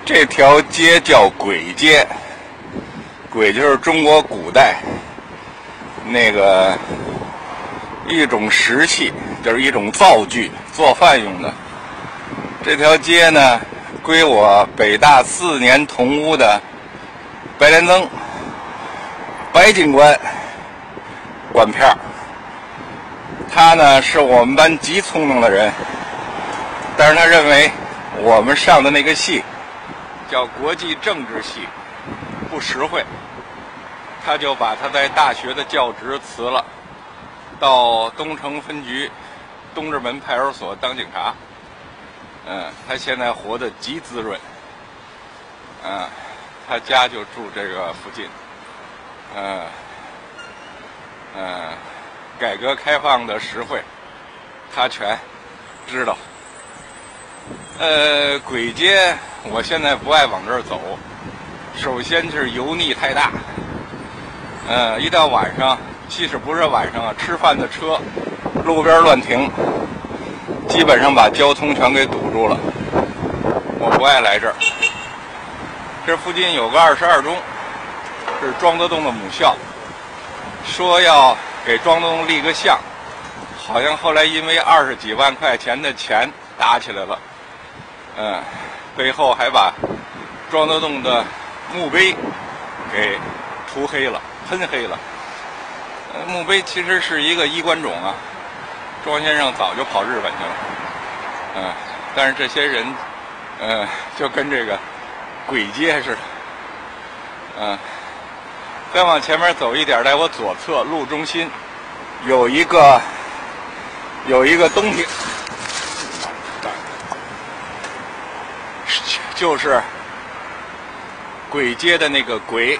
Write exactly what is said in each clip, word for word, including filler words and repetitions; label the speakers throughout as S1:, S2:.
S1: 这条街叫簋街，簋就是中国古代那个一种石器，就是一种灶具，做饭用的。这条街呢，归我北大四年同屋的白莲曾白警官管片儿。他呢是我们班极聪明的人，但是他认为我们上的那个系叫国际政治系不实惠，他就把他在大学的教职辞了，到东城分局东直门派出所当警察。嗯，他现在活得极滋润。嗯，他家就住这个附近。嗯嗯，改革开放的实惠，他全知道。呃，簋街我现在不爱往这儿走，首先是油腻太大。呃，一到晚上，即使不是晚上啊，吃饭的车路边乱停，基本上把交通全给堵住了。我不爱来这儿。这附近有个二十二中，是庄德栋的母校，说要给庄德栋立个像，好像后来因为二十几万块钱的钱打起来了。嗯，背后还把庄德栋的墓碑给涂黑了、喷黑了。呃，墓碑其实是一个衣冠冢啊，庄先生早就跑日本去了。嗯，但是这些人，嗯，就跟这个簋街似的。嗯，再往前面走一点，在我左侧路中心有一个有一个东西。就是簋街的那个簋，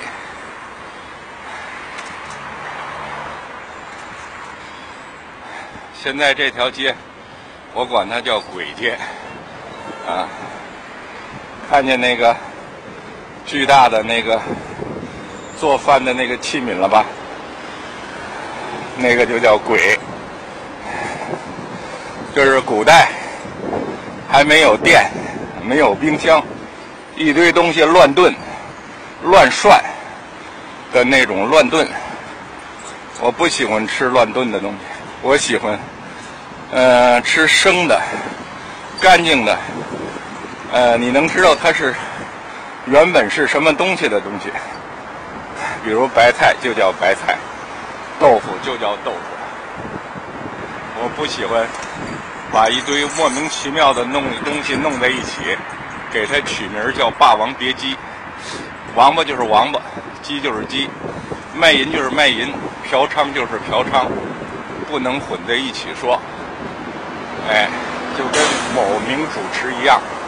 S1: 现在这条街我管它叫簋街啊。看见那个巨大的那个做饭的那个器皿了吧？那个就叫簋。就是古代还没有电，没有冰箱，一堆东西乱炖、乱涮的那种乱炖。我不喜欢吃乱炖的东西，我喜欢，呃，吃生的、干净的。呃，你能知道它是原本是什么东西的东西。比如白菜就叫白菜，豆腐就叫豆腐。我不喜欢把一堆莫名其妙的弄东西弄在一起，给它取名叫《霸王别姬》。王八就是王八，鸡就是鸡，卖淫就是卖淫，嫖娼就是嫖娼，不能混在一起说。哎，就跟某名主持一样。